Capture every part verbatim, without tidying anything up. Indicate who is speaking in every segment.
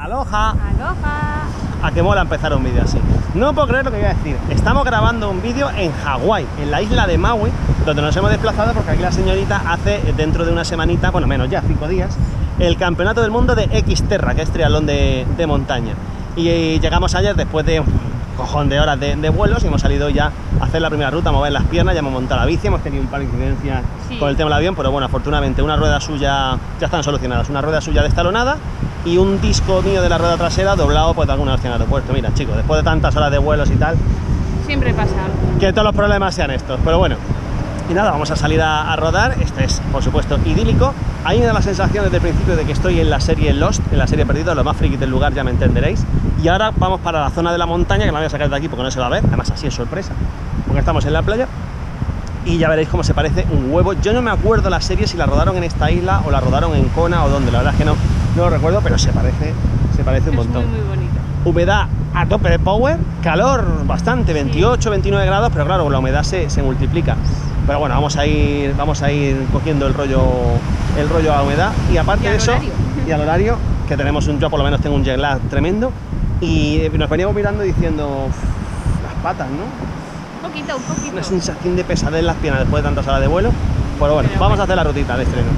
Speaker 1: ¡Aloha!
Speaker 2: ¡Aloha!
Speaker 1: A que mola empezar un vídeo así. No puedo creer lo que voy a decir. Estamos grabando un vídeo en Hawái, en la isla de Maui, donde nos hemos desplazado porque aquí la señorita hace dentro de una semanita, bueno, menos ya, cinco días, el campeonato del mundo de Xterra, que es triatlón de, de montaña. Y llegamos ayer después de un cojón de horas de, de vuelos y hemos salido ya a hacer la primera ruta, a mover las piernas, ya hemos montado la bici, hemos tenido un par de incidencias sí. con el tema del avión, pero bueno, afortunadamente una rueda suya ya están solucionadas, una rueda suya destalonada y un disco mío de la rueda trasera doblado pues de alguna vez en el aeropuerto. Mira, chicos, después de tantas horas de vuelos y tal,
Speaker 2: siempre pasa algo.
Speaker 1: Que todos los problemas sean estos, pero bueno. Y nada, vamos a salir a, a rodar. Este es, por supuesto, idílico. A mí me da la sensación desde el principio de que estoy en la serie Lost, en la serie Perdidos, lo más friki del lugar, ya me entenderéis. Y ahora vamos para la zona de la montaña, que la voy a sacar de aquí porque no se va a ver, además así es sorpresa, porque estamos en la playa. Y ya veréis cómo se parece un huevo. Yo no me acuerdo la serie si la rodaron en esta isla o la rodaron en Kona o dónde, la verdad es que no, no lo recuerdo, pero se parece, se parece un
Speaker 2: es
Speaker 1: montón.
Speaker 2: Muy, muy bonito.
Speaker 1: Humedad a tope de power, calor bastante, veintiocho, veintinueve grados, pero claro, la humedad se, se multiplica. Pero bueno, vamos a ir, vamos a ir cogiendo el rollo, el rollo a humedad. Y aparte
Speaker 2: y
Speaker 1: de eso,
Speaker 2: horario.
Speaker 1: y al horario, que tenemos un, yo por lo menos tengo un jet lag tremendo. Y nos veníamos mirando diciendo, las patas, ¿no?
Speaker 2: Un poquito, un poquito.
Speaker 1: Una sensación de pesadez en las piernas después de tantas horas de vuelo. Pero bueno, pero vamos bueno. a hacer la rutita de estreno.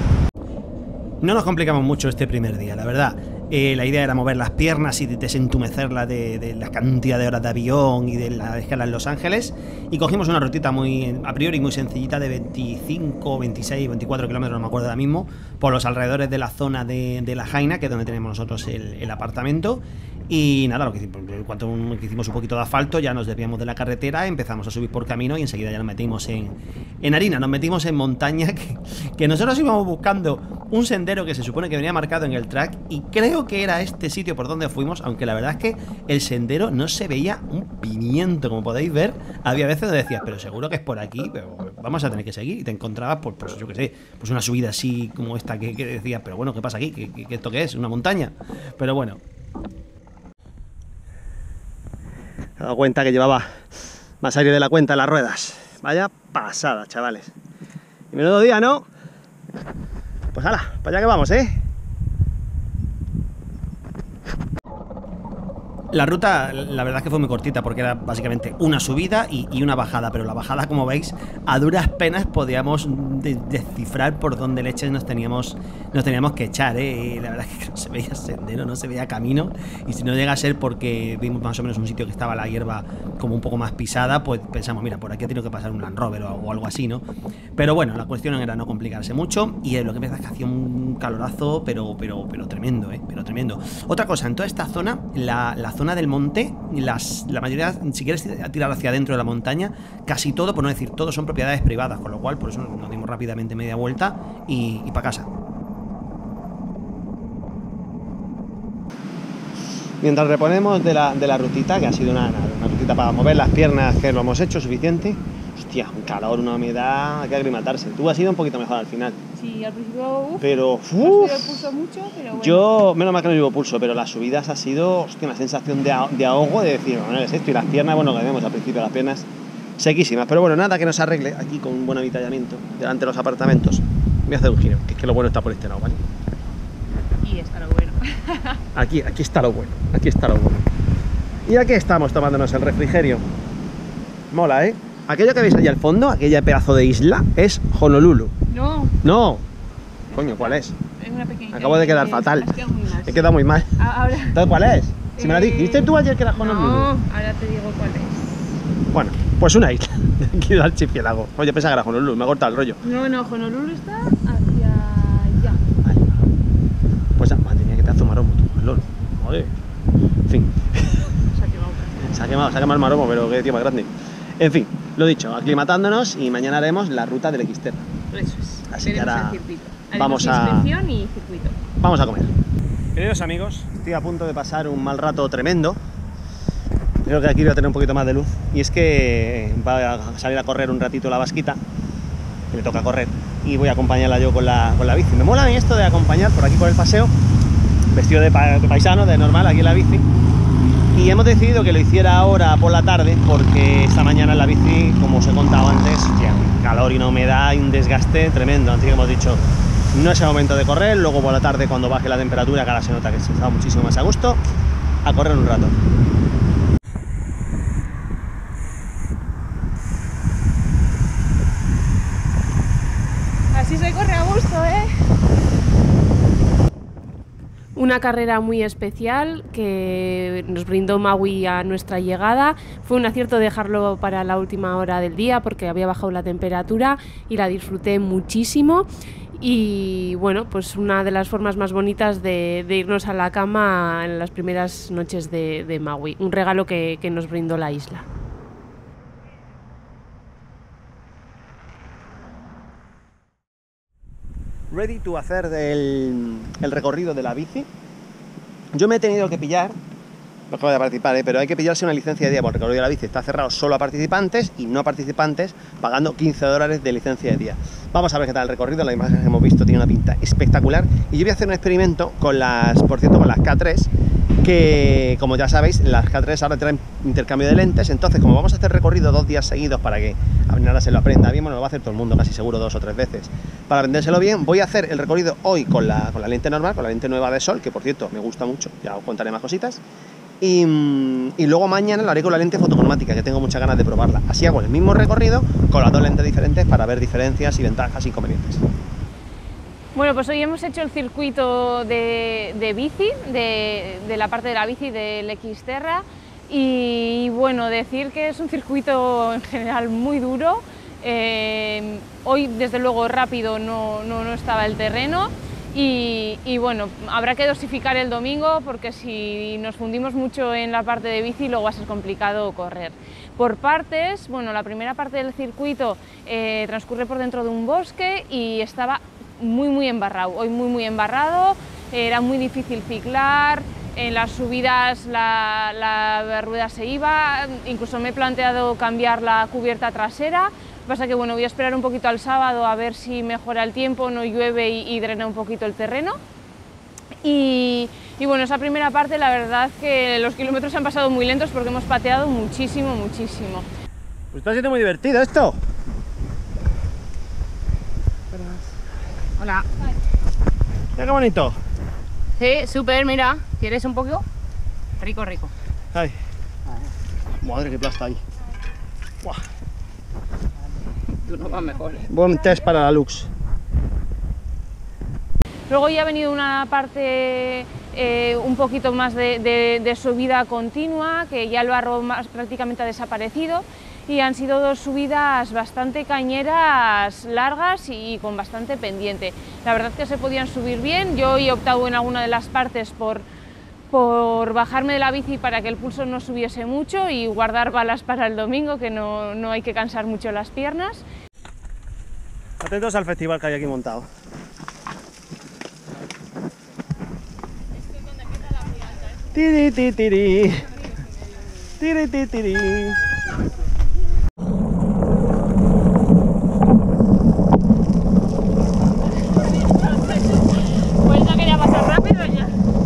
Speaker 1: No nos complicamos mucho este primer día, la verdad. Eh, la idea era mover las piernas y desentumecerla de, de la cantidad de horas de avión y de la escala en Los Ángeles, y cogimos una rutita muy, a priori muy sencillita de veinticinco, veintiséis, veinticuatro kilómetros, no me acuerdo ahora mismo, por los alrededores de la zona de, de La Jaina, que es donde tenemos nosotros el, el apartamento. Y nada, lo que hicimos, en cuanto que hicimos un poquito de asfalto, ya nos desviamos de la carretera, empezamos a subir por camino y enseguida ya nos metimos en, en harina, nos metimos en montaña, que, que nosotros íbamos buscando un sendero que se supone que venía marcado en el track, y creo que era este sitio por donde fuimos, aunque la verdad es que el sendero no se veía un pimiento, como podéis ver. Había veces donde decías, pero seguro que es por aquí, pero vamos a tener que seguir, y te encontrabas, pues, pues yo qué sé, pues una subida así como esta que, que decías, pero bueno, ¿qué pasa aquí? ¿Qué, qué, qué esto qué es? ¿Una montaña? Pero bueno. Me he dado cuenta que llevaba más aire de la cuenta en las ruedas. Vaya pasada, chavales. Y menudo día, ¿no? Pues hala, para allá que vamos, ¿eh? La ruta, la verdad es que fue muy cortita porque era básicamente una subida y, y una bajada, pero la bajada, como veis, a duras penas podíamos de, descifrar por dónde leches nos teníamos, nos teníamos que echar, ¿eh? La verdad es que no se veía sendero, no se veía camino, y si no llega a ser porque vimos más o menos un sitio que estaba la hierba como un poco más pisada, pues pensamos, mira, por aquí ha tenido que pasar un Land Rover o, o algo así, ¿no? Pero bueno, la cuestión era no complicarse mucho, y lo que me da es que hacía un calorazo, pero, pero, pero tremendo, ¿eh? Pero tremendo. Otra cosa, en toda esta zona, la, la zona del monte, las, la mayoría, si quieres tirar hacia adentro de la montaña, casi todo, por no decir todo, son propiedades privadas, con lo cual por eso nos dimos rápidamente media vuelta y, y para casa. Mientras reponemos de la, de la rutita, que ha sido una, una rutita para mover las piernas, que lo hemos hecho suficiente. Hostia, un calor, una humedad, hay que aclimatarse. Tú has ido un poquito mejor al final.
Speaker 2: Sí, al principio, uf,
Speaker 1: pero uf,
Speaker 2: no el pulso mucho, pero bueno.
Speaker 1: Yo, menos mal que no llevo pulso, pero las subidas ha sido, hostia, una sensación de, de ahogo, de decir, bueno, es esto, y las piernas, bueno, que vemos al principio, las piernas sequísimas, pero bueno, nada que nos arregle aquí con un buen avituallamiento delante de los apartamentos. Voy a hacer un giro, que es que lo bueno está por este lado, ¿vale?
Speaker 2: Y está lo bueno.
Speaker 1: Aquí, aquí está lo bueno, aquí está lo bueno. Y aquí estamos tomándonos el refrigerio. Mola, ¿eh? Aquello que veis allá al fondo, aquella pedazo de isla, es Honolulu.
Speaker 2: No.
Speaker 1: No. Coño, ¿cuál es?
Speaker 2: Es una pequeña.
Speaker 1: Acabo de quedar fatal. He quedado muy mal.
Speaker 2: Ahora.
Speaker 1: ¿Entonces cuál es? Si me la dijiste tú ayer que era Honolulu.
Speaker 2: No, ahora te digo cuál es.
Speaker 1: Bueno, pues una isla de aquí del archipiélago. Oye, pensaba que era Honolulu, me ha cortado el rollo.
Speaker 2: No, no, Honolulu está hacia allá.
Speaker 1: Ahí. Pues madre mía, que te hace un maromo tú, lol. Joder. En fin.
Speaker 2: Se ha quemado.
Speaker 1: Se ha quemado, se ha quemado el maromo, pero qué tío más grande. En fin, lo dicho, aclimatándonos, y mañana haremos la ruta del Xterra.
Speaker 2: Eso es.
Speaker 1: Así que ahora
Speaker 2: vamos a inspección y circuito.
Speaker 1: Vamos a comer. Queridos amigos, estoy a punto de pasar un mal rato tremendo. Creo que aquí voy a tener un poquito más de luz. Y es que va a salir a correr un ratito la vasquita, que me toca correr, y voy a acompañarla yo con la, con la bici. Me mola a mí esto de acompañar por aquí por el paseo, vestido de, pa de paisano, de normal, aquí en la bici. Y hemos decidido que lo hiciera ahora por la tarde, porque esta mañana en la bici, como os he contado antes, ya, calor y una humedad y un desgaste tremendo. Así que hemos dicho, no es el momento de correr, luego por la tarde cuando baje la temperatura, que ahora se nota que se está muchísimo más a gusto, a correr un rato.
Speaker 2: Así se corre a gusto, ¿eh?
Speaker 3: Una carrera muy especial que nos brindó Maui a nuestra llegada. Fue un acierto dejarlo para la última hora del día porque había bajado la temperatura y la disfruté muchísimo. Y bueno, pues una de las formas más bonitas de, de irnos a la cama en las primeras noches de, de Maui. Un regalo que, que nos brindó la isla.
Speaker 1: Ready to hacer el, el recorrido de la bici. Yo me he tenido que pillar, no acabo de participar, ¿eh? pero hay que pillarse una licencia de día por el recorrido de la bici. Está cerrado solo a participantes y no participantes pagando quince dólares de licencia de día. Vamos a ver qué tal el recorrido. La imagen que hemos visto tiene una pinta espectacular y yo voy a hacer un experimento con las, por cierto, con las K tres, que como ya sabéis, las K tres ahora traen intercambio de lentes. Entonces, como vamos a hacer recorrido dos días seguidos para que ahora se lo aprenda bien, bueno, lo va a hacer todo el mundo casi seguro dos o tres veces. Para aprendérselo bien, voy a hacer el recorrido hoy con la, con la lente normal, con la lente nueva de sol, que por cierto me gusta mucho, ya os contaré más cositas. Y, y luego mañana lo haré con la lente fotocromática, que tengo muchas ganas de probarla. Así hago el mismo recorrido con las dos lentes diferentes para ver diferencias y ventajas e inconvenientes.
Speaker 2: Bueno, pues hoy hemos hecho el circuito de, de bici, de, de la parte de la bici del Xterra. Y bueno, decir que es un circuito en general muy duro. Eh, hoy desde luego rápido no, no, no estaba el terreno y, y bueno, habrá que dosificar el domingo porque si nos fundimos mucho en la parte de bici luego va a ser complicado correr. Por partes, bueno, la primera parte del circuito eh, transcurre por dentro de un bosque y estaba muy muy embarrado, hoy muy muy embarrado, era muy difícil ciclar. En las subidas la, la rueda se iba, incluso me he planteado cambiar la cubierta trasera. Pasa que bueno, voy a esperar un poquito al sábado a ver si mejora el tiempo, no llueve y, y drena un poquito el terreno. Y, y bueno, esa primera parte la verdad que los kilómetros se han pasado muy lentos porque hemos pateado muchísimo, muchísimo.
Speaker 1: Pues está siendo muy divertido esto.
Speaker 4: Hola.
Speaker 1: Mira qué bonito.
Speaker 4: Sí, súper, mira. ¿Quieres un poco? Rico, rico.
Speaker 1: Ay. Madre, qué plasta hay. Buah.
Speaker 4: Tú no vas mejor.
Speaker 1: Buen test para la Lux.
Speaker 2: Luego ya ha venido una parte eh, un poquito más de, de, de subida continua, que ya el barro más, prácticamente ha desaparecido, y han sido dos subidas bastante cañeras, largas y, y con bastante pendiente. La verdad que se podían subir bien. Yo he optado en alguna de las partes por, por bajarme de la bici para que el pulso no subiese mucho y guardar balas para el domingo, que no, no hay que cansar mucho las piernas.
Speaker 1: Atentos al festival que hay aquí montado. Tiri, tiri, tiri. Tiri, tiri, tiri.
Speaker 2: Pues no quería pasar rápido ya.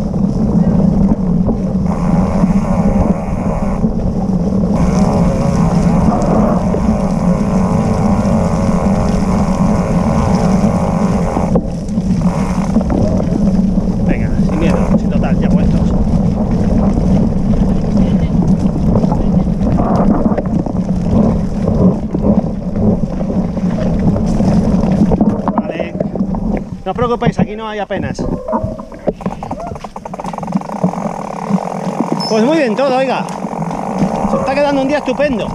Speaker 1: Venga, sin miedo, sin total, ya puestos. Vale. No os preocupéis, aquí no hay apenas. Pues muy bien todo, oiga. Se está quedando un día estupendo.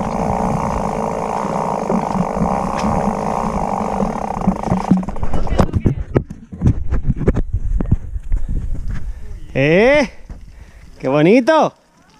Speaker 1: ¡Eh! ¡Qué bonito!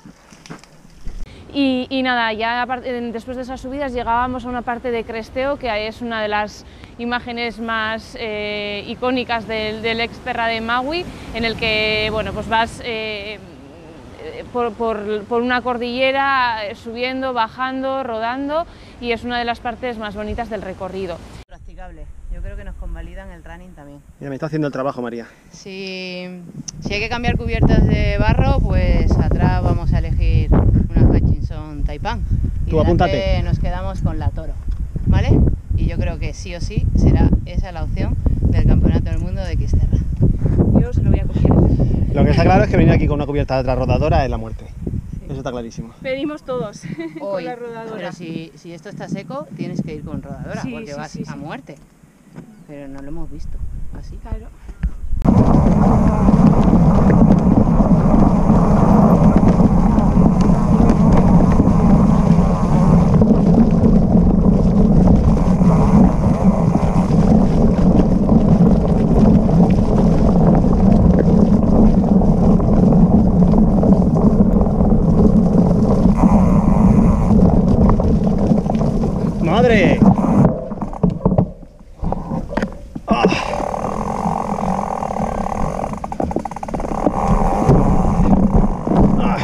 Speaker 2: Y, y nada, ya después de esas subidas llegábamos a una parte de cresteo que es una de las imágenes más eh, icónicas del, del Xterra de Maui, en el que bueno, pues vas eh, por, por, por una cordillera subiendo, bajando, rodando, y es una de las partes más bonitas del recorrido.
Speaker 5: Practicable. Yo creo que nos convalidan el running también.
Speaker 1: Mira, me está haciendo el trabajo, María.
Speaker 5: Si, si hay que cambiar cubiertas de barro, pues atrás vamos a elegir una Hutchinson Taipan. Y
Speaker 1: Tú apúntate.
Speaker 5: nos quedamos con la Toro, ¿vale? Y yo creo que sí o sí será esa la opción del Campeonato del Mundo de Xterra.
Speaker 2: Yo se lo voy a coger.
Speaker 1: Lo que está claro es que venir aquí con una cubierta de otra rodadora es la muerte. Eso está clarísimo.
Speaker 2: Pedimos todos con
Speaker 5: Hoy,
Speaker 2: la rodadora.
Speaker 5: pero si, si esto está seco, tienes que ir con rodadora,
Speaker 2: Sí,
Speaker 5: porque
Speaker 2: sí,
Speaker 5: vas
Speaker 2: sí,
Speaker 5: a
Speaker 2: sí.
Speaker 5: muerte. Pero no lo hemos visto así.
Speaker 2: Claro.
Speaker 1: ¡Madre! ¡Ah! ¡Ay!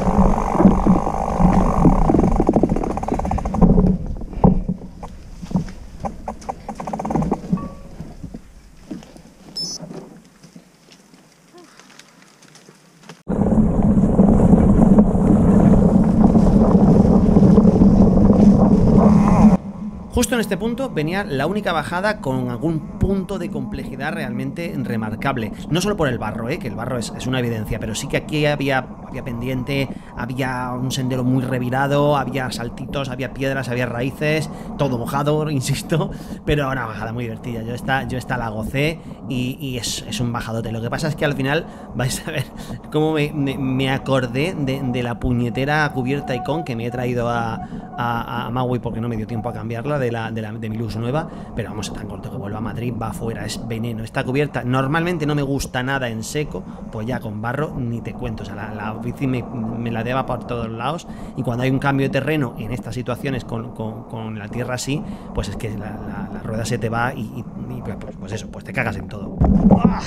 Speaker 1: Justo en este punto venía la única bajada con algún punto de complejidad realmente remarcable. No solo por el barro, ¿eh? Que el barro es, es una evidencia, pero sí que aquí había, había pendiente, había un sendero muy revirado, había saltitos, había piedras, había raíces, todo mojado, insisto, pero una bajada muy divertida. Yo esta, yo esta la gocé y, y es, es un bajadote. Lo que pasa es que al final vais a ver cómo me, me, me acordé de, de la puñetera cubierta Icon que me he traído a, a, a Maui porque no me dio tiempo a cambiarla de, la, de, la, de mi luz nueva, pero vamos, tan corto que vuelva a Madrid, va afuera, es veneno. Esta cubierta normalmente no me gusta nada en seco, pues ya con barro ni te cuento. O sea, la, la bici me, me la deba por todos lados y cuando hay un cambio de terreno en estas situaciones con, con, con la tierra así, pues es que la, la, la rueda se te va y, y, y pues, pues eso, pues te cagas en todo. ¡Ah!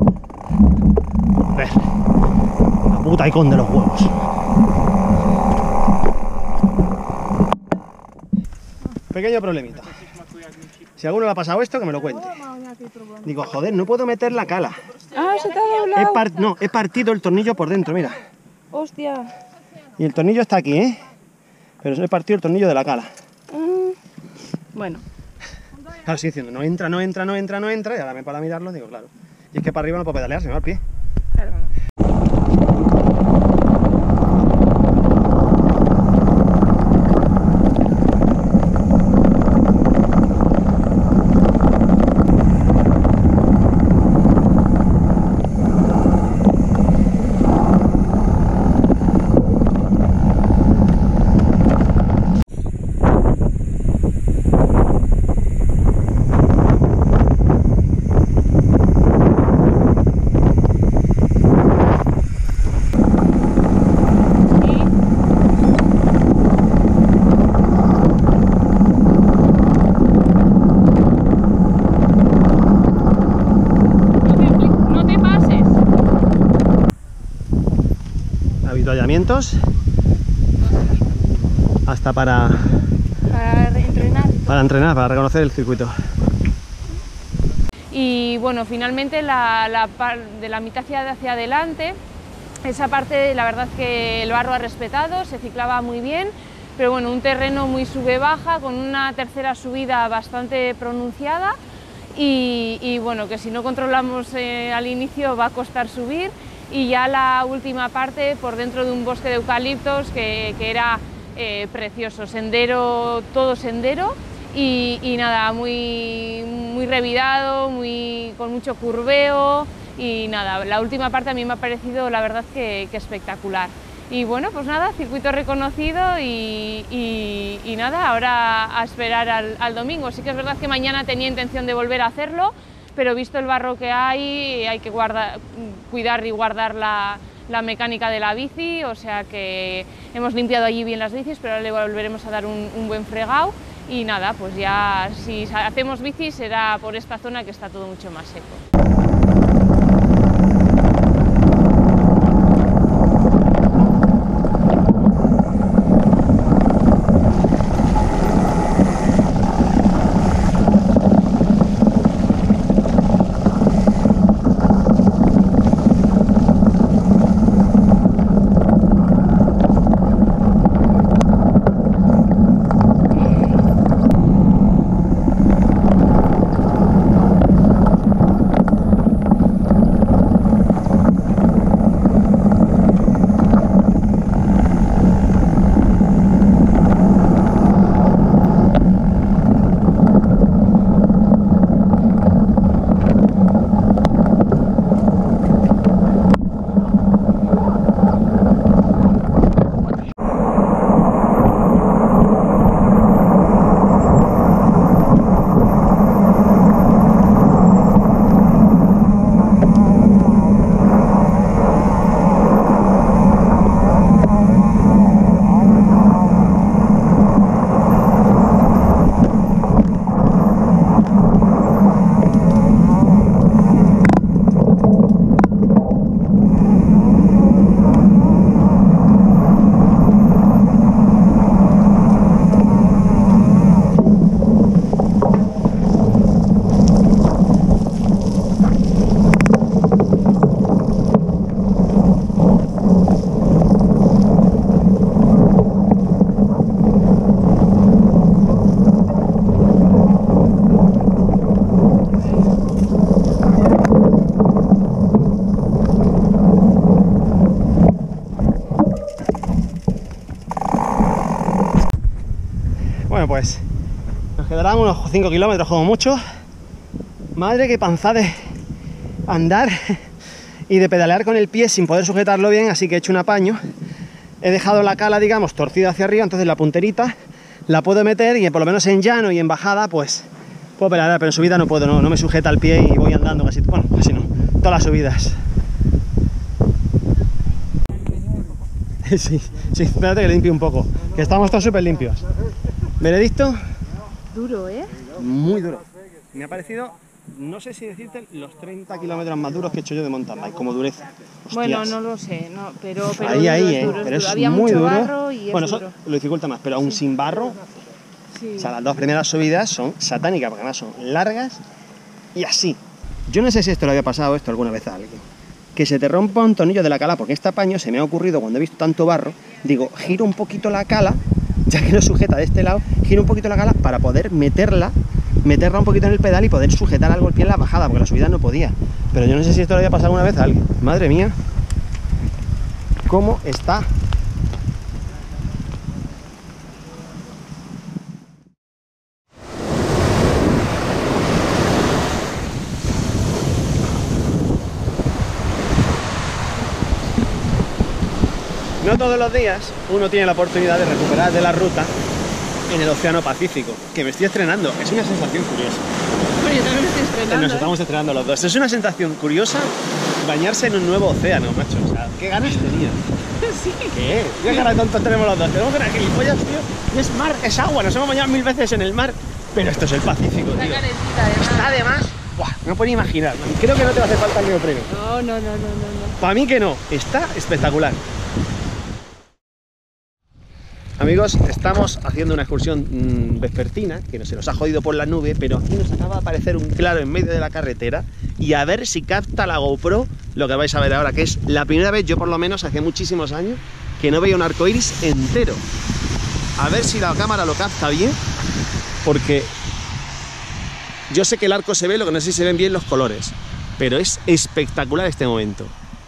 Speaker 1: A ver, la puta Icon de los huevos. Pequeño problemita. Si a alguno le ha pasado esto, que me lo cuente. Digo, joder, no puedo meter la cala.
Speaker 2: Ah, se te ha
Speaker 1: He
Speaker 2: doblado.
Speaker 1: par- no, he partido el tornillo por dentro, mira.
Speaker 2: Hostia.
Speaker 1: Y el tornillo está aquí, ¿eh? Pero he partido el tornillo de la cala.
Speaker 2: Bueno.
Speaker 1: Claro, estoy diciendo, no entra, no entra, no entra, no entra. Y ahora me para mirarlo, digo, claro. Y es que para arriba no puedo pedalear, se me va el pie.
Speaker 2: Claro. No te, no te pases.
Speaker 1: Avituallamientos. Hasta para,
Speaker 2: Para entrenar.
Speaker 1: para entrenar, para reconocer el circuito.
Speaker 2: Y bueno, finalmente la, la par- de la mitad hacia, hacia adelante, esa parte la verdad que el barro ha respetado, se ciclaba muy bien, pero bueno, un terreno muy sube-baja, con una tercera subida bastante pronunciada y, y bueno, que si no controlamos eh, al inicio va a costar subir, y ya la última parte por dentro de un bosque de eucaliptos que, que era eh, precioso, sendero, todo sendero. Y, y nada, muy, muy revirado, muy, con mucho curveo y nada, la última parte a mí me ha parecido la verdad que, que espectacular. Y bueno, pues nada, circuito reconocido y, y, y nada, ahora a esperar al, al domingo. Sí que es verdad que mañana tenía intención de volver a hacerlo, pero visto el barro que hay, hay que guardar, cuidar y guardar la, la mecánica de la bici, o sea que hemos limpiado allí bien las bicis, pero ahora le volveremos a dar un, un buen fregado. Y nada, pues ya si hacemos bici será por esta zona que está todo mucho más seco.
Speaker 1: quedarán unos cinco kilómetros como mucho. Madre, qué panza de andar y de pedalear con el pie sin poder sujetarlo bien, así que he hecho un apaño. He dejado la cala, digamos, torcida hacia arriba, entonces la punterita la puedo meter y por lo menos en llano y en bajada, pues puedo pedalear, pero en subida no puedo, no, no me sujeta el pie y voy andando casi, bueno, casi no, todas las subidas. Sí, sí, espérate que limpie un poco, que estamos todos súper limpios. ¿Veredicto?
Speaker 2: Duro, ¿eh?
Speaker 1: Muy duro. Me ha parecido, no sé si decirte, los treinta kilómetros más duros que he hecho yo de mountain bike, como dureza. Hostias.
Speaker 2: Bueno, no lo sé, no, pero, pero
Speaker 1: ahí,
Speaker 2: duro,
Speaker 1: ahí,
Speaker 2: es
Speaker 1: eh,
Speaker 2: duro, es
Speaker 1: pero
Speaker 2: duro.
Speaker 1: es
Speaker 2: Había
Speaker 1: muy
Speaker 2: mucho
Speaker 1: duro.
Speaker 2: barro y es
Speaker 1: bueno, eso
Speaker 2: duro.
Speaker 1: lo dificulta más, pero aún sin barro,
Speaker 2: Sí.
Speaker 1: o sea, las dos primeras subidas son satánicas, porque además son largas y así. Yo no sé si esto le había pasado esto alguna vez a alguien. Que se te rompa un tornillo de la cala, porque este apaño se me ha ocurrido cuando he visto tanto barro, digo, giro un poquito la cala, ya que no sujeta de este lado, giro un poquito la cala para poder meterla, meterla un poquito en el pedal y poder sujetar algo el pie en la bajada, porque la subida no podía. Pero yo no sé si esto le había pasado alguna vez a alguien. Madre mía, ¿cómo está? No todos los días uno tiene la oportunidad de recuperar de la ruta en el Océano Pacífico, que me estoy estrenando. Es una sensación curiosa.
Speaker 2: Bueno, yo también me estoy estrenando.
Speaker 1: Nos
Speaker 2: ¿eh?
Speaker 1: estamos estrenando los dos. Es una sensación curiosa bañarse en un nuevo océano, macho. O sea, ¿qué ganas tenías?
Speaker 2: Sí.
Speaker 1: ¿Qué? ¿Qué ganas tontos tenemos los dos? Tenemos ganas gilipollas, tío. Es mar, es agua. Nos hemos bañado mil veces en el mar, pero esto es el Pacífico,
Speaker 2: Está
Speaker 1: tío.
Speaker 2: calentita, además.
Speaker 1: Está además... Buah, no puedo ni imaginar. Creo que no te va a hacer falta el neopreno.
Speaker 2: No, no, no, no, no, no.
Speaker 1: Para mí que no. Está espectacular. Amigos, estamos haciendo una excursión mmm, vespertina, que no se nos ha jodido por la nube, pero aquí nos acaba de aparecer un claro en medio de la carretera y a ver si capta la GoPro lo que vais a ver ahora, que es la primera vez, yo por lo menos hace muchísimos años, que no veía un arco iris entero. A ver si la cámara lo capta bien, porque yo sé que el arco se ve, lo que no sé si se ven bien los colores, pero es espectacular este momento.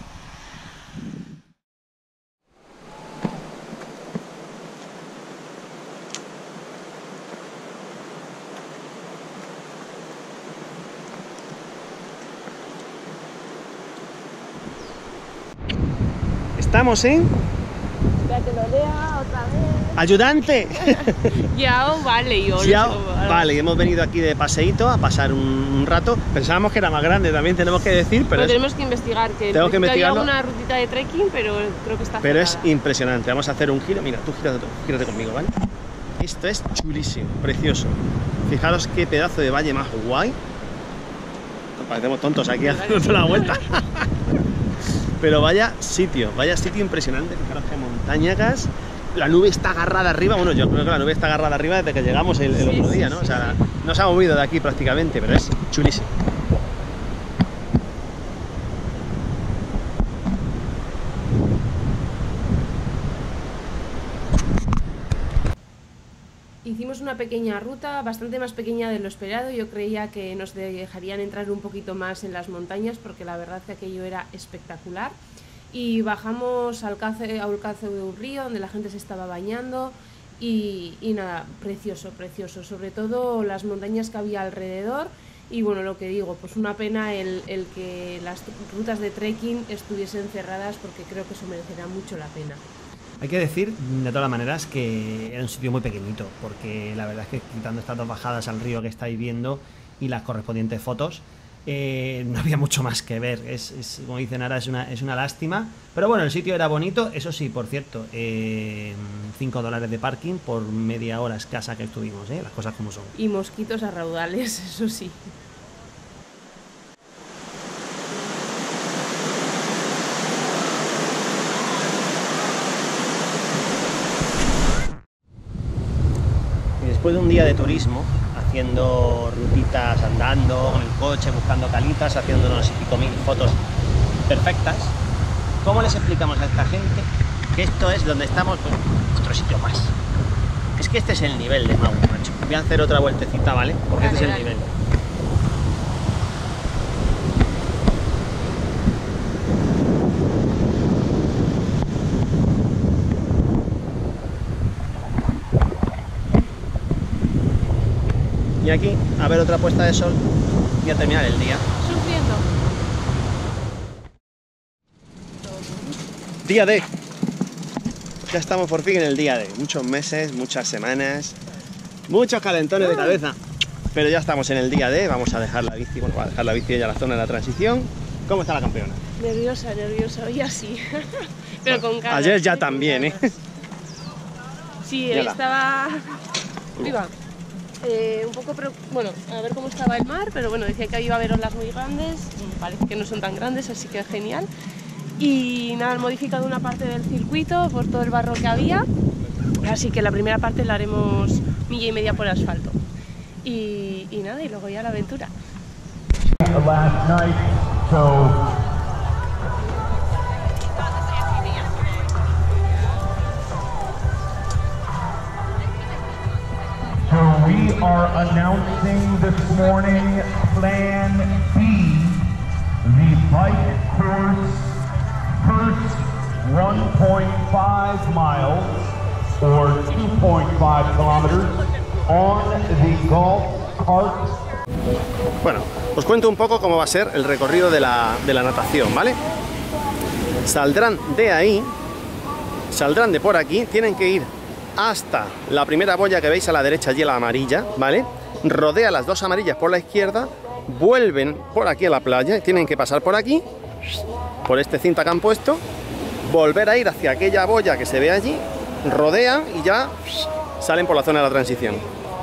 Speaker 1: Estamos en...
Speaker 2: Espérate, lo lea otra vez.
Speaker 1: ¡Ayudante!
Speaker 2: Yao Valley. o
Speaker 1: Yao
Speaker 2: no sé cómo-
Speaker 1: Valley, hemos venido aquí de paseíto a pasar un, un rato. Pensábamos que era más grande, también tenemos que decir, pero,
Speaker 3: Pero
Speaker 1: es,
Speaker 3: tenemos que investigar, que
Speaker 1: Tengo que
Speaker 3: en principio
Speaker 1: investigarlo.
Speaker 3: había una rutita de trekking, pero creo que está
Speaker 1: pero es
Speaker 3: cerrada.
Speaker 1: impresionante. Vamos a hacer un giro. Mira, tú gírate, gírate conmigo, ¿vale? Esto es chulísimo, precioso. Fijaros qué pedazo de valle más guay. Nos parecemos tontos aquí haciendo toda la vuelta. Pero vaya sitio, vaya sitio impresionante. Fijaros qué montañas. La nube está agarrada arriba. Bueno, yo creo que la nube está agarrada arriba desde que llegamos el, el
Speaker 3: Sí,
Speaker 1: otro
Speaker 3: sí,
Speaker 1: día, ¿no?
Speaker 3: sí,
Speaker 1: O sea, no se ha movido de aquí prácticamente, pero es chulísimo.
Speaker 3: Hicimos una pequeña ruta, bastante más pequeña de lo esperado. Yo creía que nos dejarían entrar un poquito más en las montañas, porque la verdad que aquello era espectacular. Y bajamos al Alcácer, a Alcácer de un río, donde la gente se estaba bañando. Y, y nada, precioso, precioso. Sobre todo las montañas que había alrededor. Y bueno, lo que digo, pues una pena el, el que las rutas de trekking estuviesen cerradas, porque creo que eso merecerá mucho la pena.
Speaker 1: Hay que decir, de todas maneras, que era un sitio muy pequeñito, porque la verdad es que quitando estas dos bajadas al río que estáis viendo y las correspondientes fotos, eh, no había mucho más que ver. Es, es como dicen ahora, es una, es una lástima. Pero bueno, el sitio era bonito. Eso sí, por cierto, eh, cinco dólares de parking por media hora escasa que estuvimos, ¿eh? Las cosas como son.
Speaker 3: Y mosquitos a raudales, eso sí.
Speaker 1: Y después de un día de turismo, haciendo rutitas, andando con el coche, buscando calitas, haciendo unos y pico mil fotos perfectas, ¿cómo les explicamos a esta gente que esto es donde estamos? Pues otro sitio más. Es que este es el nivel de Maui, macho. Voy a hacer otra vueltecita, ¿vale? Porque
Speaker 2: Dale,
Speaker 1: este es el
Speaker 2: dale.
Speaker 1: nivel. aquí a ver otra puesta de sol y a terminar el día.
Speaker 3: Sufriendo.
Speaker 1: Día D. Ya estamos por fin en el día D. Muchos meses, muchas semanas, muchos calentones de cabeza. Pero ya estamos en el día D. Vamos a dejar la bici, bueno, va a dejar la bici ya en la zona de la transición. ¿Cómo está la campeona?
Speaker 3: Nerviosa, nerviosa, hoy así. Pero con calma.
Speaker 1: Ayer ya también, ¿eh?
Speaker 3: Sí,
Speaker 1: Mira.
Speaker 3: estaba... Viva. Eh, un poco, pero bueno, a ver cómo estaba el mar, pero bueno, decía que iba a haber olas muy grandes, parece que no son tan grandes, así que genial. Y nada, han modificado una parte del circuito por todo el barro que había, así que la primera parte la haremos milla y media por asfalto. Y, y nada, y luego ya la aventura.
Speaker 6: Last night, so So we are announcing this morning Plan B, the bike course, first one point five miles or two point five kilometers on the golf cart.
Speaker 1: Bueno, os cuento un poco cómo va a ser el recorrido de la, de la natación, ¿vale? Saldrán de ahí, saldrán de por aquí, tienen que ir hasta la primera boya que veis a la derecha, allí la amarilla, ¿vale? Rodea las dos amarillas por la izquierda, vuelven por aquí a la playa, tienen que pasar por aquí, por este cinta que han puesto, volver a ir hacia aquella boya que se ve allí, rodean y ya salen por la zona de la transición.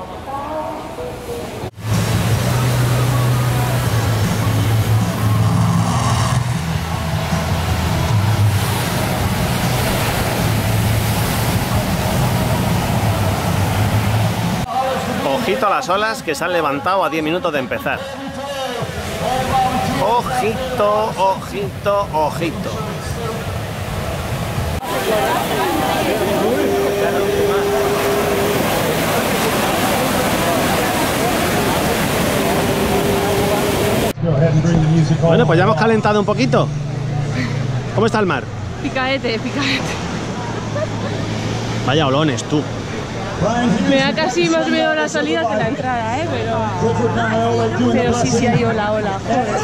Speaker 1: Ojito a las olas que se han levantado a diez minutos de empezar. Ojito, ojito, ojito. Bueno, pues ya hemos calentado un poquito. ¿Cómo está el mar?
Speaker 3: Picaete, picaete.
Speaker 1: Vaya olones, tú.
Speaker 3: Me da casi más miedo la salida que la entrada, ¿eh? Pero, pero sí, sí hay ola, ola. Joder.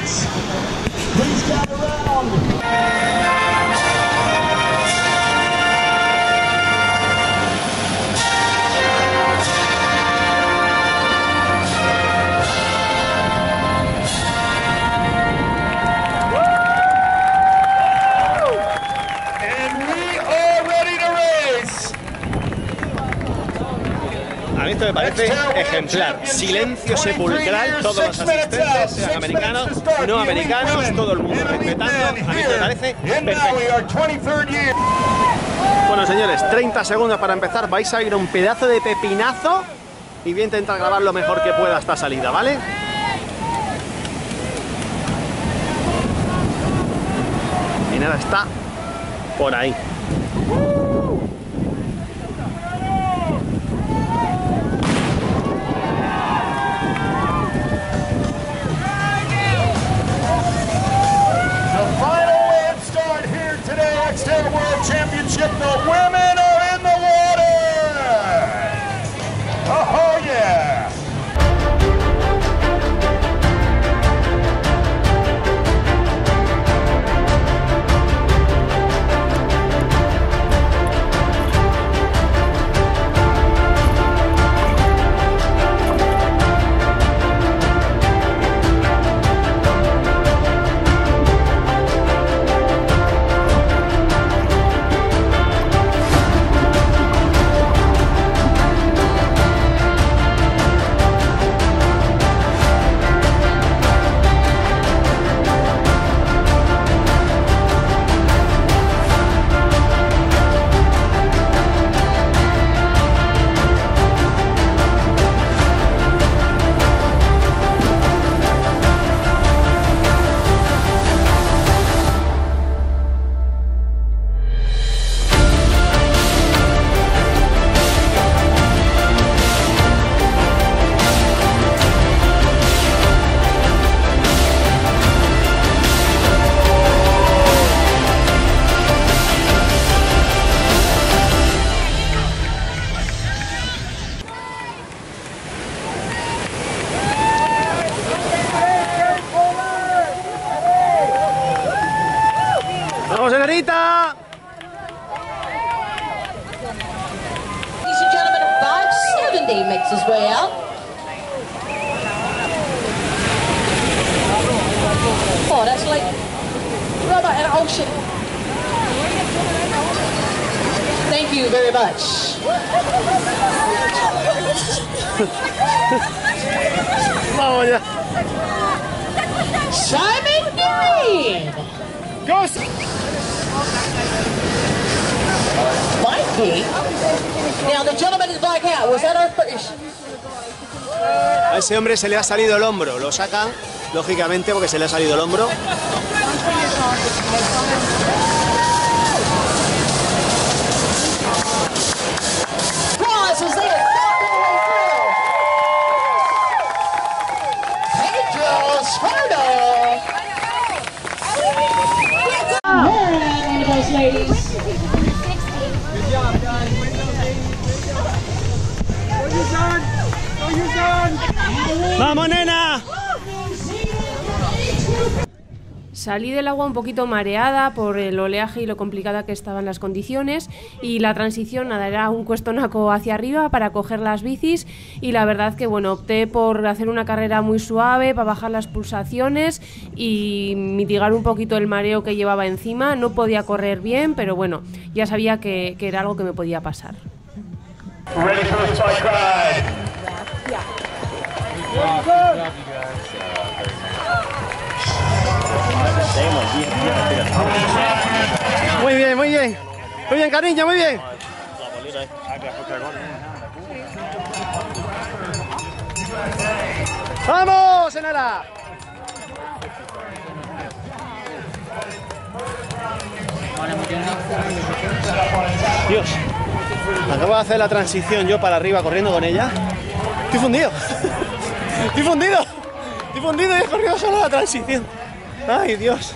Speaker 1: A mí esto me parece ejemplar. Silencio sepulcral, todos los asistentes, sean americanos, no americanos, todo el mundo respetando. A mí esto me parece perfecto. Bueno, señores, treinta segundos para empezar. Vais a ir a un pedazo de pepinazo y voy a intentar grabar lo mejor que pueda esta salida, ¿vale? Y nada, está por ahí.
Speaker 6: World Championship, the women are in the water! Oh yeah!
Speaker 1: ¡Vamos, Enarita!
Speaker 7: Ladies and gentlemen, five seventy makes his way out. Oh, that's like rubber and ocean. Thank you very much.
Speaker 1: ¡Vamos ya!
Speaker 7: Simon Green.
Speaker 1: Go!
Speaker 7: Mikey. Now the gentleman in the black hat, was that our first?
Speaker 1: A ese hombre se le ha salido el hombro. Lo sacan, lógicamente, porque se le ha salido el hombro.
Speaker 7: Cross is there. Pedro Sparta. One of those ladies.
Speaker 1: ¡Vamos, nena!
Speaker 3: Salí del agua un poquito mareada por el oleaje y lo complicada que estaban las condiciones, y la transición, nada, era un cuestonaco hacia arriba para coger las bicis, y la verdad que bueno, opté por hacer una carrera muy suave para bajar las pulsaciones y mitigar un poquito el mareo que llevaba encima. No podía correr bien, pero bueno, ya sabía que, que era algo que me podía pasar.
Speaker 6: Ready for the bike ride.
Speaker 1: Muy bien, muy bien. Muy bien, cariño, muy bien. ¡Vamos, Enara! Dios, acabo de hacer la transición yo para arriba corriendo con ella. Estoy fundido. Estoy fundido. Estoy fundido y he corrido solo la transición. Ay, Dios.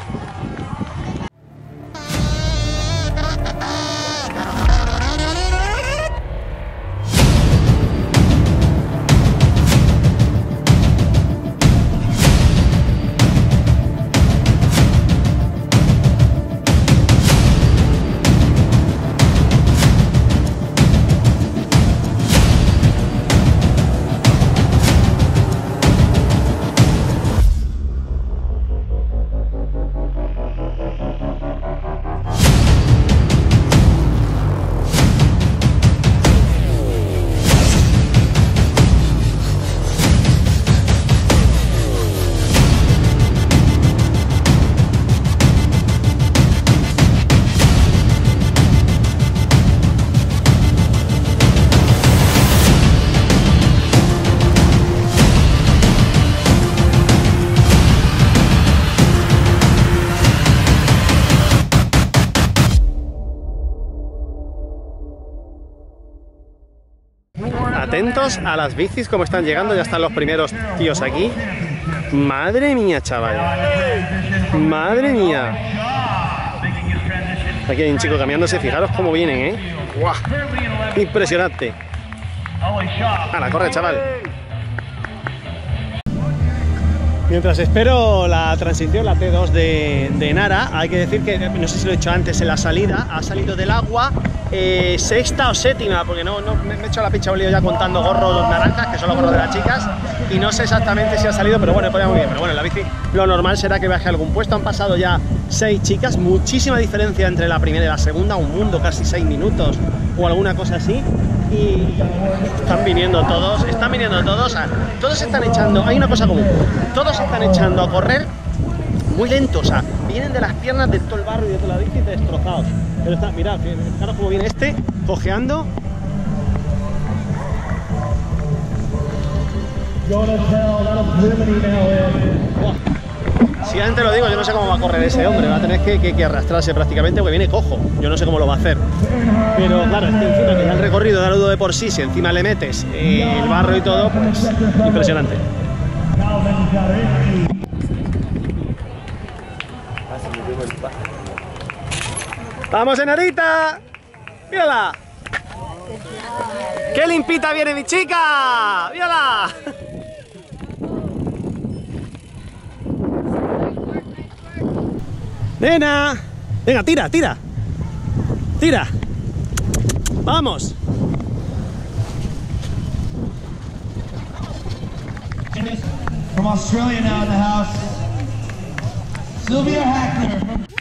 Speaker 1: Atentos a las bicis como están llegando, ya están los primeros tíos aquí. Madre mía, chaval. Madre mía. Aquí hay un chico cambiándose, fijaros cómo vienen, ¿eh? ¡Guau! Impresionante. ¡Hala, corre, chaval! Mientras espero la transición, la T dos de, de Nara, hay que decir que, no sé si lo he dicho antes, en la salida, ha salido del agua eh, sexta o séptima, porque no, no me he hecho la picha un lío ya contando gorros naranjas, que son los gorros de las chicas, y no sé exactamente si ha salido, pero bueno, podía muy bien. Pero bueno, en la bici lo normal será que baje algún puesto. Han pasado ya seis chicas, muchísima diferencia entre la primera y la segunda, un mundo, casi seis minutos o alguna cosa así. Y están viniendo todos, están viniendo todos, a, todos están echando, hay una cosa común, todos están echando a correr muy lentos, o sea, vienen de las piernas de todo el barro y de toda la bici destrozados. Pero está, mirad, fijaros cómo viene este, cojeando. Wow. Si antes lo digo, yo no sé cómo va a correr ese hombre, va a tener que, que, que arrastrarse prácticamente porque viene cojo, yo no sé cómo lo va a hacer. Pero claro, es que encima que ya el recorrido da ludo de por sí, si encima le metes eh, el barro y todo, pues impresionante. ¡Vamos, Enarita! ¡Mírala! ¡Qué limpita viene mi chica! ¡Mírala! ¡Nena! Venga, tira, tira. Tira. Vamos.
Speaker 6: From Australia now in the house, Sylvia Hackner.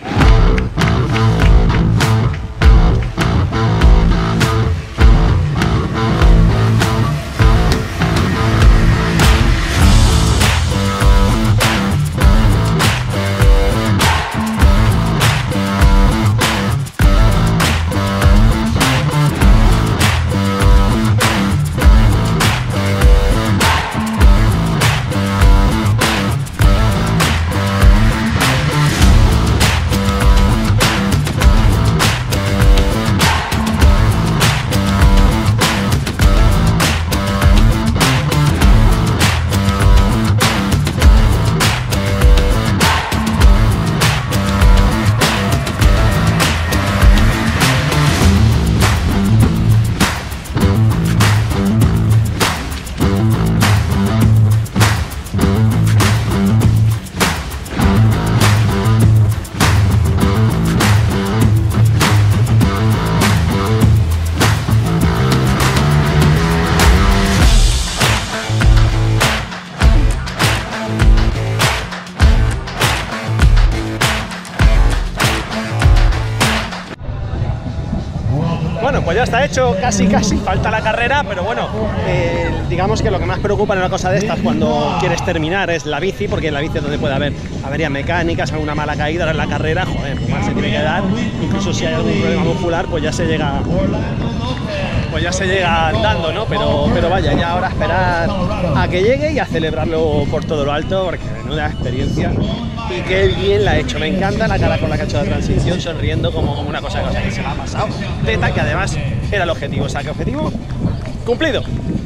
Speaker 1: Bueno, pues ya está hecho, casi casi, falta la carrera, pero bueno, eh, digamos que lo que más preocupa en una cosa de estas cuando quieres terminar es la bici, porque en la bici es donde puede haber averías mecánicas, alguna mala caída. Ahora en la carrera, joder, pues mal se tiene que dar, incluso si hay algún problema muscular, pues ya se llega pues ya se llega andando, ¿no? Pero, pero vaya, ya ahora esperar a que llegue y a celebrarlo por todo lo alto, porque menuda experiencia. Y qué bien la ha hecho, me encanta la cara con la que ha hecho la transición, sonriendo como, como una cosa, cosa que se la ha pasado. Teta, que además era el objetivo, o sea, que objetivo cumplido.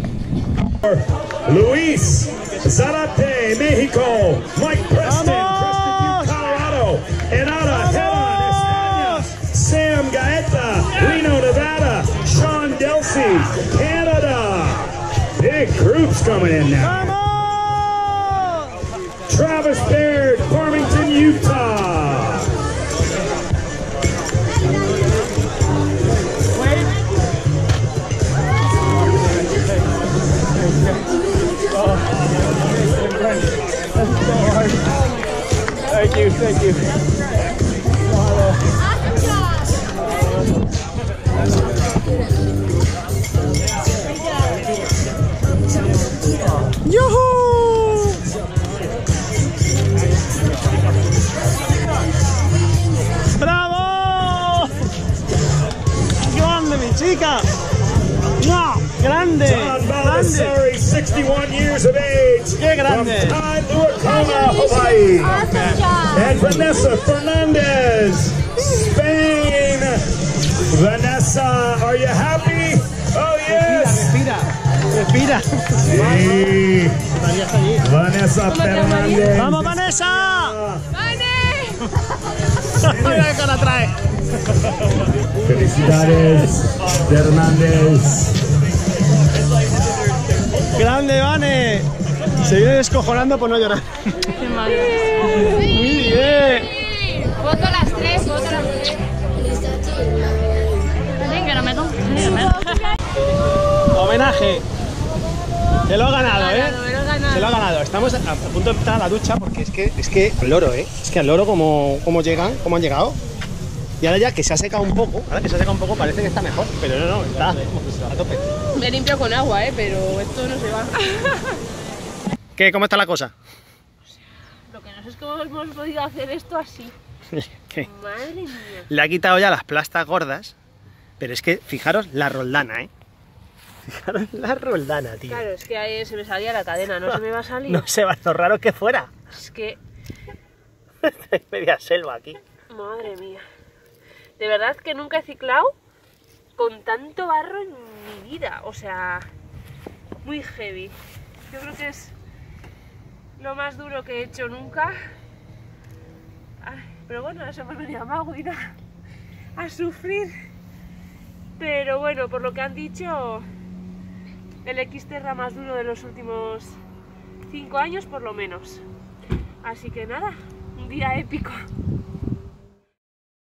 Speaker 6: Luis Zarate, México. Mike Preston, Crested View, Colorado. Enara, Heron, España. Sam Gaeta, Reno, Nevada. Sean Delsey, Canada. Big groups coming in now. Travis Baird, Farmington, Utah.
Speaker 1: Thank you, thank you. ¡Yuhu! ¡Bravo! ¡Grande, mi chica! ¡No! ¡Grande!
Speaker 6: John Baldessari, sixty-one years of age.
Speaker 1: ¡Qué grande!
Speaker 6: From Kailua, Hawaii.
Speaker 7: Awesome job.
Speaker 6: And Vanessa Fernandez, Spain. Vanessa, are you happy? Oh, yes.
Speaker 1: Respira, respira.
Speaker 6: Sí. Vanessa Fernandez.
Speaker 1: ¡Vamos, Vanessa! Mira qué cara trae.
Speaker 6: Felicidades, Hernández.
Speaker 1: Grande, Vane. Se viene descojonando por no llorar. Muy bien.
Speaker 4: Voto las tres, voto las tres. Venga, no me tomo.
Speaker 1: Homenaje. Se lo ha ganado, ¿eh?
Speaker 4: Me lo he ganado.
Speaker 1: Se lo ha ganado. Estamos a, a punto de empezar la ducha porque es que, es que al loro, ¿eh? Es que al loro como, como llegan, como han llegado. Y ahora ya que se ha secado un poco, ahora que se ha secado un poco parece que está mejor, pero no, no, está a tope.
Speaker 3: Me limpio con agua, ¿eh? Pero esto no se va.
Speaker 1: ¿Qué? ¿Cómo está la cosa?
Speaker 3: Lo que no sé es cómo hemos podido hacer esto así.
Speaker 1: ¿Qué?
Speaker 3: Madre mía.
Speaker 1: Le ha quitado ya las plastas gordas, pero es que fijaros la roldana, ¿eh? Fijaros la roldana, tío.
Speaker 3: Claro, es que ahí se me salía la cadena, no se me va a salir.
Speaker 1: No sé, va lo raro que fuera.
Speaker 3: Es que,
Speaker 1: Hay media selva aquí.
Speaker 3: madre mía. De verdad que nunca he ciclado con tanto barro en mi vida. O sea, muy heavy. Yo creo que es lo más duro que he hecho nunca. Ay, pero bueno, eso me venía a Magui a sufrir. Pero bueno, por lo que han dicho, el Xterra más duro de los últimos cinco años por lo menos. Así que nada, un día épico.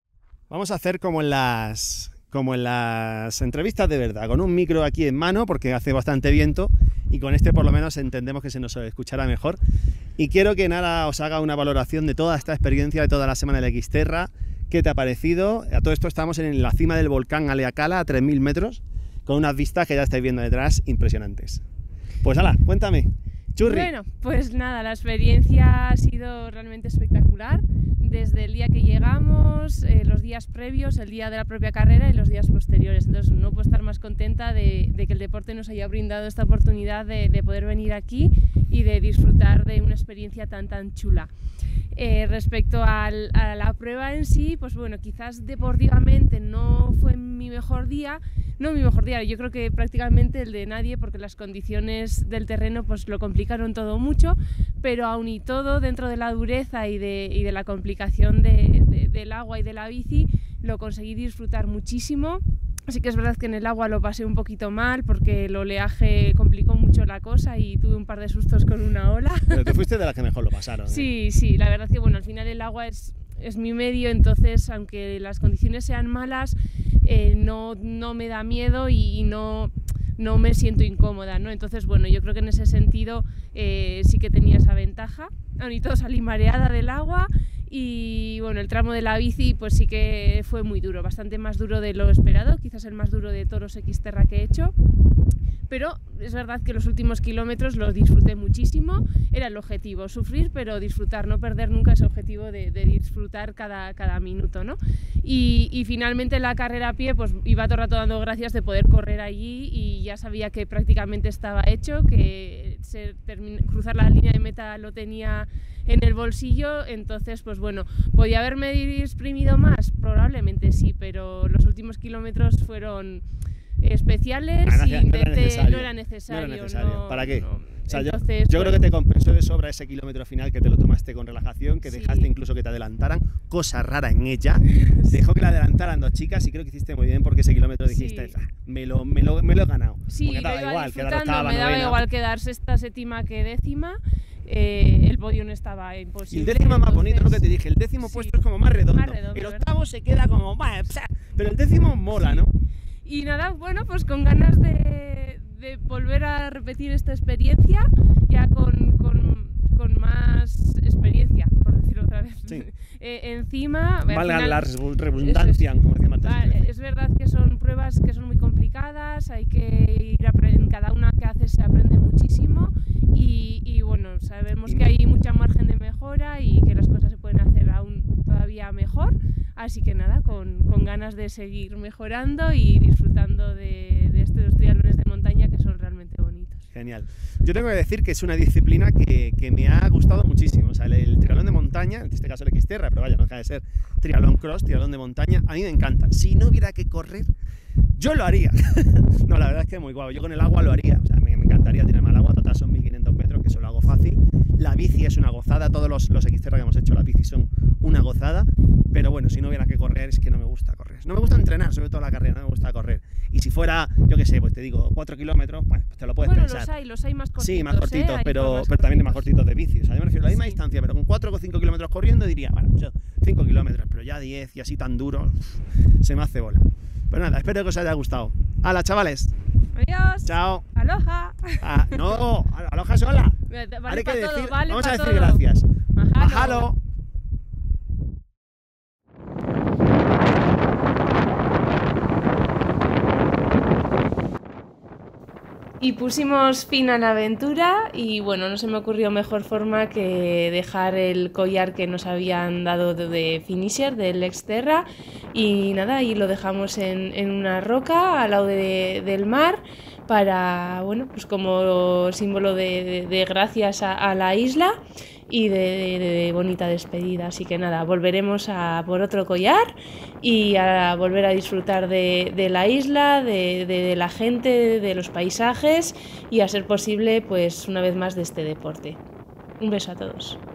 Speaker 1: Vamos a hacer como en las como en las entrevistas de verdad, con un micro aquí en mano porque hace bastante viento y con este por lo menos entendemos que se nos escuchará mejor. Y quiero que Nara os haga una valoración de toda esta experiencia, de toda la semana de Xterra. ¿Qué te ha parecido? A todo esto estamos en la cima del volcán Haleakala a tres mil metros, con unas vistas que ya estáis viendo detrás impresionantes. Pues hala, cuéntame. Churri.
Speaker 3: Bueno, pues nada, la experiencia ha sido realmente espectacular. Desde el día que llegamos, eh, los días previos, el día de la propia carrera y los días posteriores. Entonces no puedo estar más contenta de, de que el deporte nos haya brindado esta oportunidad de, de poder venir aquí y de disfrutar de una experiencia tan tan chula. Eh, respecto al, a la prueba en sí, pues bueno, quizás deportivamente no fue mi mejor día, no mi mejor día, yo creo que prácticamente el de nadie, porque las condiciones del terreno pues lo complicaron todo mucho, pero aún y todo, dentro de la dureza y de, y de la complicación de, de, del agua y de la bici, lo conseguí disfrutar muchísimo. Así que es verdad que en el agua lo pasé un poquito mal porque el oleaje complicó mucho la cosa y tuve un par de sustos con una ola.
Speaker 1: Pero tú fuiste de las que mejor lo pasaron, ¿eh?
Speaker 3: Sí, sí, la verdad que bueno, al final el agua es, es mi medio, entonces aunque las condiciones sean malas, eh, no, no me da miedo y, y no, no me siento incómoda, ¿no? Entonces bueno, yo creo que en ese sentido eh, sí que tenía esa ventaja. Aún y todo salí mareada del agua. Y bueno, el tramo de la bici pues sí que fue muy duro, bastante más duro de lo esperado, quizás el más duro de todos los Xterra que he hecho, pero es verdad que los últimos kilómetros los disfruté muchísimo, era el objetivo, sufrir pero disfrutar, no perder nunca ese objetivo de, de disfrutar cada, cada minuto, ¿no? Y, y finalmente la carrera a pie pues iba todo el rato dando gracias de poder correr allí y ya sabía que prácticamente estaba hecho, que se termina, cruzar la línea de meta lo tenía en el bolsillo, entonces pues bueno, ¿podía haberme exprimido más? Probablemente sí, pero los últimos kilómetros fueron especiales
Speaker 1: Ah, no,
Speaker 3: y
Speaker 1: no era
Speaker 3: intenté,
Speaker 1: necesario.
Speaker 3: no era necesario.
Speaker 1: No era necesario.
Speaker 3: no-
Speaker 1: ¿Para qué?
Speaker 3: no.
Speaker 1: O sea, yo,
Speaker 3: Entonces,
Speaker 1: yo creo
Speaker 3: bueno,
Speaker 1: que te compensó de sobra ese kilómetro final, que te lo tomaste con relajación, que
Speaker 3: Sí.
Speaker 1: dejaste incluso que te adelantaran, cosa rara en ella. Dejó que la adelantaran dos chicas y creo que hiciste muy bien porque ese kilómetro dijiste,
Speaker 3: Sí.
Speaker 1: "Ah, me, lo, me, lo, me lo he ganado".
Speaker 3: Sí,
Speaker 1: Porque
Speaker 3: lo
Speaker 1: daba
Speaker 3: iba
Speaker 1: igual, quedar
Speaker 3: disfrutando,
Speaker 1: octava,
Speaker 3: me daba
Speaker 1: novena.
Speaker 3: igual quedar sexta, séptima que décima, eh, el podio no estaba
Speaker 1: Y
Speaker 3: imposible.
Speaker 1: el décimo es más bonito, lo que
Speaker 3: entonces-
Speaker 1: te dije, el décimo
Speaker 3: Sí.
Speaker 1: puesto es como más redondo,
Speaker 3: Más redondo,
Speaker 1: el
Speaker 3: ¿verdad?
Speaker 1: octavo se queda como, "Bah, psa", pero el décimo mola,
Speaker 3: Sí.
Speaker 1: ¿no?
Speaker 3: Y nada, bueno, pues con ganas de, de volver a repetir esta experiencia, ya con, con, con más experiencia, por decirlo otra vez.
Speaker 1: Sí.
Speaker 3: Eh, encima, al
Speaker 1: Valga
Speaker 3: final-
Speaker 1: la rebu- redundancia,
Speaker 3: Eso es.
Speaker 1: como decía Marta.
Speaker 3: Vale, es verdad que son pruebas que son muy complicadas, hay que ir aprendiendo, cada una que haces se aprende muchísimo y, y bueno, sabemos
Speaker 1: Y-
Speaker 3: que hay mucha margen de mejora y que las cosas se pueden hacer aún todavía mejor, así que nada, con, con ganas de seguir mejorando y disfrutando de, de estos triatlones de montaña que son realmente bonitos.
Speaker 1: Genial. Yo tengo que decir que es una disciplina que, que me ha gustado muchísimo. O sea, el, el triatlón de montaña, en este caso el Xterra, pero vaya, no deja de ser triatlón cross, triatlón de montaña, a mí me encanta. Si no hubiera que correr, yo lo haría. No, la verdad es que es muy guau. Yo con el agua lo haría. O sea, me, me encantaría tirarme al agua. Total, son mil quinientos metros, que eso lo hago fácil. La bici es una gozada. Todos los, los Xterra que hemos hecho, la bici son una gozada. Pero bueno, si no hubiera que correr, es que no me gusta correr. No me gusta entrenar, sobre todo la carrera, no me gusta correr. Y si fuera, yo qué sé, pues te digo, cuatro kilómetros, bueno, pues te lo puedes
Speaker 3: Bueno,
Speaker 1: pensar.
Speaker 3: los hay, los hay más cortitos.
Speaker 1: Sí, más cortitos,
Speaker 3: ¿eh? Hay
Speaker 1: pero,
Speaker 3: más
Speaker 1: pero también de más
Speaker 3: cortitos.
Speaker 1: cortitos de bici. O sea, yo me refiero a la misma
Speaker 3: Sí.
Speaker 1: distancia, pero con cuatro o cinco kilómetros corriendo diría, bueno, pues cinco kilómetros, pero ya diez y así tan duro, se me hace bola. Pero nada, espero que os haya gustado. ¡Hala, chavales!
Speaker 3: Adiós.
Speaker 1: ¡Chao!
Speaker 3: Aloha.
Speaker 1: Ah, no, aloja sola.
Speaker 3: Vale
Speaker 1: Ahora hay que
Speaker 3: pa'
Speaker 1: decir,
Speaker 3: todo, vale
Speaker 1: vamos
Speaker 3: pa'
Speaker 1: a decir
Speaker 3: todo.
Speaker 1: gracias.
Speaker 3: Mahalo.
Speaker 1: Mahalo.
Speaker 3: Y pusimos fin a la aventura y bueno, no se me ocurrió mejor forma que dejar el collar que nos habían dado de, de finisher del Xterra y nada, ahí lo dejamos en, en una roca al lado de- del mar para, bueno, pues como símbolo de, de- de gracias a, a la isla y de, de- de bonita despedida. Así que nada, volveremos a por otro collar y a volver a disfrutar de, de la isla, de, de- de la gente, de los paisajes y a ser posible, pues una vez más de este deporte. Un beso a todos.